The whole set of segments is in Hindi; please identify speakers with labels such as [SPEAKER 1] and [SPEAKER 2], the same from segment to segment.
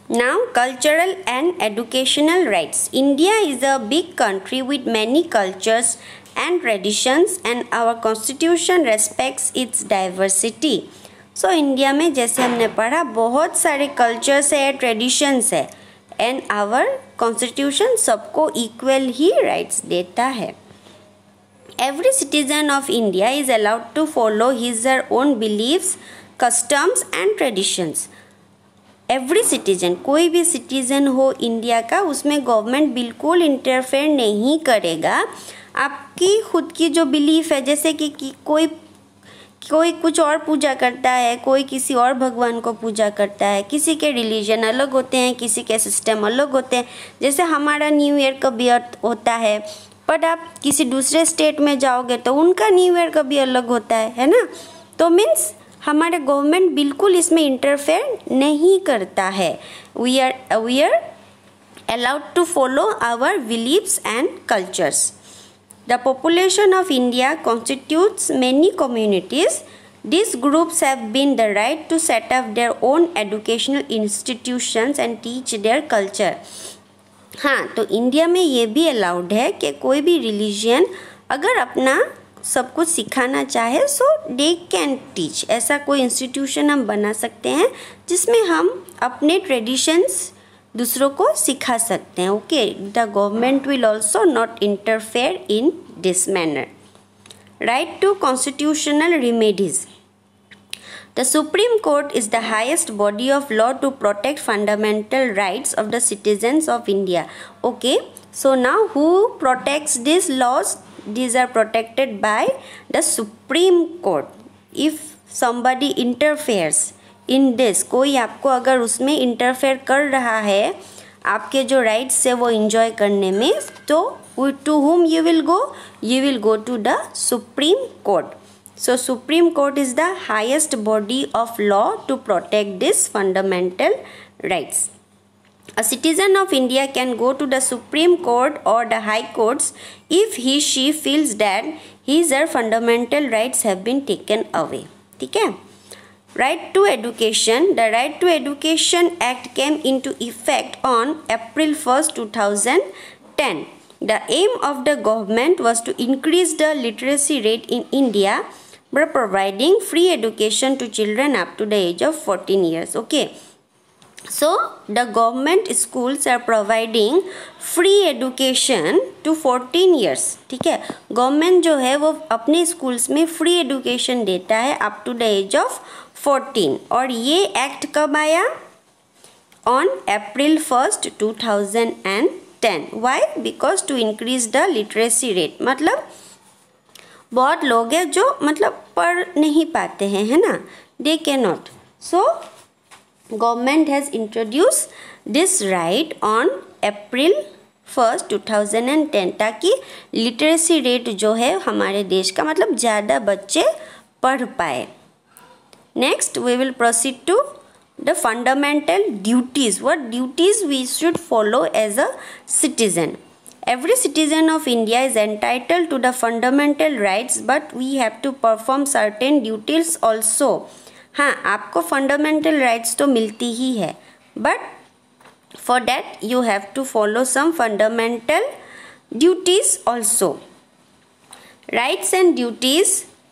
[SPEAKER 1] Now, cultural and educational rights. India is a big country with many cultures and traditions, and our constitution respects its diversity. So, India में जैसे हमने पढ़ा बहुत सारे कल्चर्स है, ट्रेडिशंस है, एंड आवर कॉन्स्टिट्यूशन सबको इक्वल ही राइट्स देता है. Every citizen of India is allowed to follow his or her own beliefs, customs and traditions. Every citizen, कोई भी सिटीजन हो इंडिया का, उसमें गवर्नमेंट बिल्कुल इंटरफेयर नहीं करेगा. आपकी खुद की जो बिलीफ है, जैसे कि कोई कुछ और पूजा करता है, कोई किसी और भगवान को पूजा करता है, किसी के रिलीजन अलग होते हैं, किसी के सिस्टम अलग होते हैं. जैसे हमारा न्यू ईयर कभी होता है, बट आप किसी दूसरे स्टेट में जाओगे तो उनका न्यू ईयर कभी अलग होता है ना. तो मीन्स हमारे गवर्नमेंट बिल्कुल इसमें इंटरफेयर नहीं करता है. We are allowed to follow our beliefs and cultures. The population of India constitutes many communities. These groups have been the right to set up their own educational institutions and teach their culture. हाँ, तो इंडिया में ये भी अलाउड है कि कोई भी रिलीजन अगर अपना सब कुछ सिखाना चाहे, सो दे कैन टीच. ऐसा कोई इंस्टीट्यूशन हम बना सकते हैं जिसमें हम अपने ट्रेडिशंस दूसरों को सिखा सकते हैं. Okay, the government will also not interfere in this manner. Right to constitutional remedies. The Supreme Court is the highest body of law to protect fundamental rights of the citizens of India. Okay, so now who protects these laws? These are protected by the Supreme Court. If somebody interferes in this, कोई आपको अगर उसमें इंटरफेयर कर रहा है आपके जो राइट्स है वो इंजॉय करने में, तो to whom you will go? You will go to the Supreme Court. So Supreme Court is the highest body of law to protect these fundamental rights. A citizen of India can go to the Supreme Court or the High Courts if she feels that his or her fundamental rights have been taken away. ठीक है? Right to education. The Right to Education Act came into effect on April 1st, 2010. The aim of the government was to increase the literacy rate in India by providing free education to children up to the age of 14 years. Okay, so the government schools are providing free education to 14 years. ठीक है, गवर्नमेंट जो है वो अपने स्कूल्स में फ्री एजुकेशन देता है up to the age of 14. और ये एक्ट कब आया? On April 1st, 2010. Why? Because to increase the literacy rate. मतलब बहुत लोग हैं जो मतलब पढ़ नहीं पाते हैं, है ना, they can not. So government has introduce this right on April 1st, 2010, ताकि लिटरेसी रेट जो है हमारे देश का मतलब ज़्यादा बच्चे पढ़ पाए. Next we will proceed to the fundamental duties. What duties we should follow as a citizen. Every citizen of India is entitled to the fundamental rights, but we have to perform certain duties also. हाँ, आपको fundamental rights तो मिलती ही है, but for that you have to follow some fundamental duties also. Rights and duties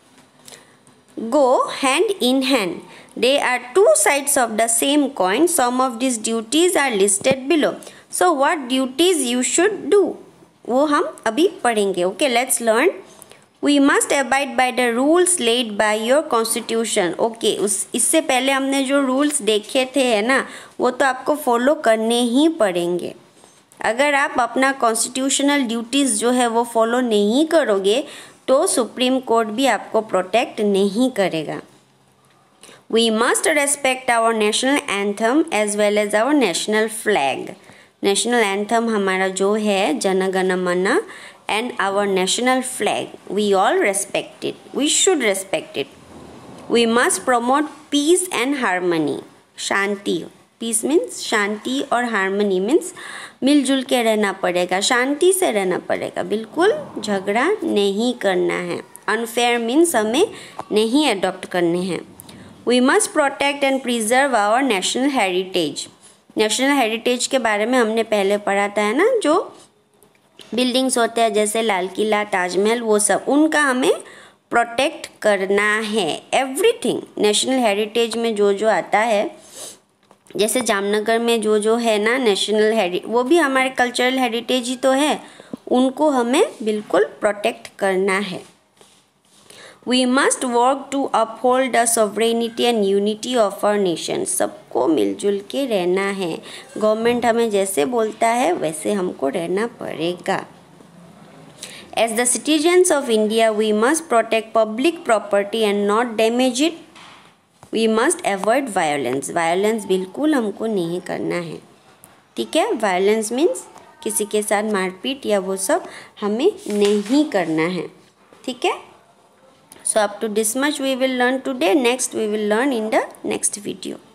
[SPEAKER 1] go hand in hand. They are two sides of the same coin. Some of these duties are listed below. So what duties you should do? वो हम अभी पढ़ेंगे. Okay, let's learn. We must abide by the rules laid by your constitution. Okay, इससे पहले हमने जो रूल्स देखे थे है ना, वो तो आपको फॉलो करने ही पड़ेंगे. अगर आप अपना कॉन्स्टिट्यूशनल ड्यूटीज़ जो है वो फॉलो नहीं करोगे तो सुप्रीम कोर्ट भी आपको प्रोटेक्ट नहीं करेगा. We must respect our national anthem as well as our national flag. National anthem हमारा जो है Jana Gana Mana and our national flag, we all respect it. We should respect it. We must promote peace and harmony. शांति, पीस मीन्स शांति और हारमनी मीन्स मिलजुल के रहना पड़ेगा, शांति से रहना पड़ेगा, बिल्कुल झगड़ा नहीं करना है. अनफेयर मीन्स हमें नहीं अडॉप्ट करने हैं. We must protect and preserve our national heritage. National heritage के बारे में हमने पहले पढ़ा था, है ना, जो बिल्डिंग्स होते हैं जैसे लाल किला, ताजमहल, वो सब, उनका हमें प्रोटेक्ट करना है। एवरीथिंग नेशनल हेरिटेज में जो जो आता है, जैसे जामनगर में जो जो है ना नेशनल वो भी हमारे कल्चरल हेरिटेज ही तो है, उनको हमें बिल्कुल प्रोटेक्ट करना है। We must work to uphold the sovereignty and unity of our nation. सबको मिलजुल के रहना है। गवर्नमेंट हमें जैसे बोलता है वैसे हमको रहना पड़ेगा। As the citizens of India, we must protect public property and not damage it. We must avoid violence. Violence बिल्कुल हमको नहीं करना है, ठीक है। Violence means किसी के साथ मारपीट या वो सब हमें नहीं करना है, ठीक है। So up to this much we will learn today. Next we will learn in the next video.